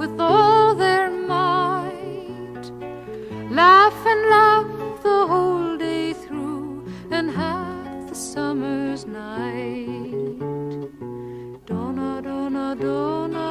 with all their might, laugh and laugh the whole day through, and half the summer's night. Donna, Donna, Donna,